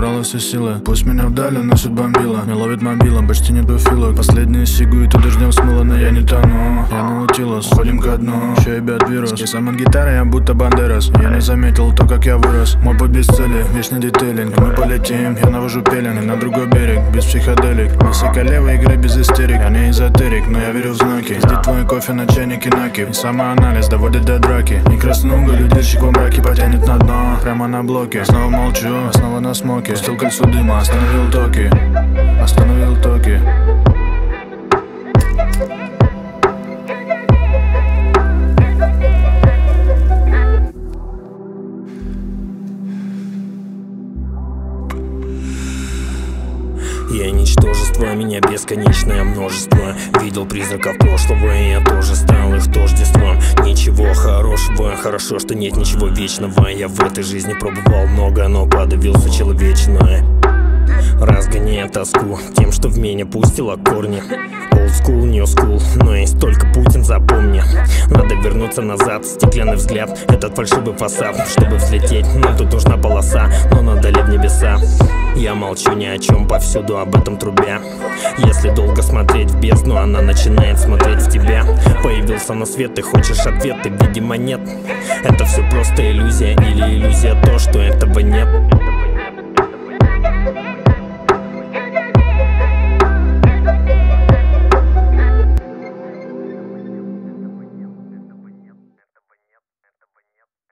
набрала все силы. Пусть меня вдали носит бомбила, не ловит мобила, почти нету филок. Последние сигу и ты дождем смыло, но я не тону. Я наутилус, ходим ко дну, еще ебят вирус. И сам от гитары я будто бандерас. Я не заметил то, как я вырос. Мой путь без цели, вечный детейлинг. Мы полетим, я навожу пеленг на другой берег, без психоделик. Высоколевой игры без истерик. Я не эзотерик, но я верю в знаки. Здесь твой кофе на чайнике наки. И самоанализ доводит до драки. Не краснуга, людильщик во мраке потянет на дно. Прямо на блоке, снова молчу, снова на смоке. Пустил кольцо дыма, остановил токи. Остановил токи. Я ничтожество, меня бесконечное множество. Видел призраков прошлого, и я тоже стал их тождеством. Ничего хорошего, хорошо, что нет ничего вечного. Я в этой жизни пробовал много, но подавился человечное. Разгоняя тоску тем, что в меня пустило корни. Old school, new school, но есть только Путин, запомни. Надо вернуться назад, стеклянный взгляд, этот фальшивый фасад. Чтобы взлететь, нам тут нужна полоса, но надо ли в небеса? Я молчу ни о чем, повсюду об этом трубя. Если долго смотреть в бездну, она начинает смотреть в тебя. Появился на свет, ты хочешь ответ, ты видимо нет. Это все просто иллюзия или иллюзия то, что этого нет.